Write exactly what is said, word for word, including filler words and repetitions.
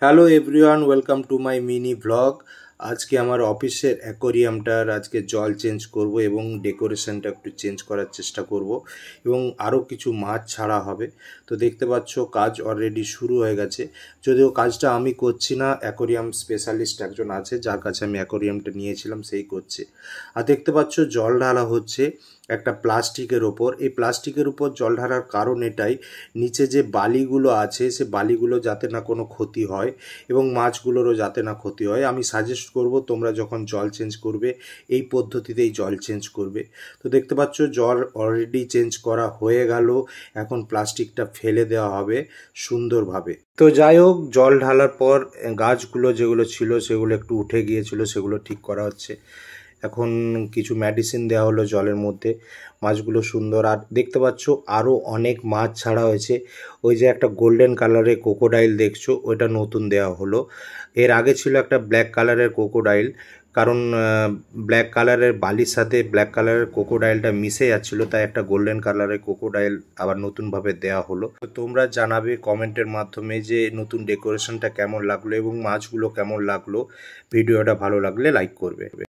Hello everyone, welcome to my mini vlog. আজকে আমার অফিসের অ্যাকোরিয়ামটার আজকে জল চেঞ্জ করব এবং ডেকোরেশনটা একটু চেঞ্জ করার চেষ্টা করব এবং আরও কিছু মাছ ছাড়া হবে। তো দেখতে পাচ্ছ কাজ অলরেডি শুরু হয়ে গেছে, যদিও কাজটা আমি করছি না, অ্যাকোরিয়াম স্পেশালিস্ট একজন আছে যার কাছে আমি অ্যাকোরিয়ামটা নিয়েছিলাম, সেই করছে। আর দেখতে পাচ্ছ জল ঢালা হচ্ছে একটা প্লাস্টিকের ওপর। এই প্লাস্টিকের উপর জল ঢালার কারণ এটাই, নিচে যে বালিগুলো আছে সে বালিগুলো যাতে না কোনো ক্ষতি হয় এবং মাছগুলোরও যাতে না ক্ষতি হয়। আমি সাজেস্ট করব তোমরা যখন জল চেঞ্জ করবে এই পদ্ধতিতেই জল চেঞ্জ করবে। তো দেখতে পাচ্ছ জল অলরেডি চেঞ্জ করা হয়ে গেল, এখন প্লাস্টিকটা ফেলে দেওয়া হবে সুন্দরভাবে। তো যাই হোক, জল ঢালার পর গাছগুলো যেগুলো ছিল সেগুলো একটু উঠে গিয়েছিল, সেগুলো ঠিক করা হচ্ছে। এখন কিছু মেডিসিন দেওয়া হলো জলের মধ্যে, মাছগুলো সুন্দর। আর দেখতে পাচ্ছ আরও অনেক মাছ ছাড়া হয়েছে। ওই যে একটা গোল্ডেন কালারের কোকোডাইল দেখছো, ওইটা নতুন দেওয়া হলো। এর আগে ছিল একটা ব্ল্যাক কালারের কোকোডাইল, কারণ ব্ল্যাক কালারের বালির সাথে ব্ল্যাক কালারের কোকোডাইলটা মিশে যাচ্ছিলো, তাই একটা গোল্ডেন কালারের কোকোডাইল আবার নতুনভাবে দেওয়া হলো। তো তোমরা জানাবে কমেন্টের মাধ্যমে যে নতুন ডেকোরেশনটা কেমন লাগলো এবং মাছগুলো কেমন লাগলো। ভিডিওটা ভালো লাগলে লাইক করবে।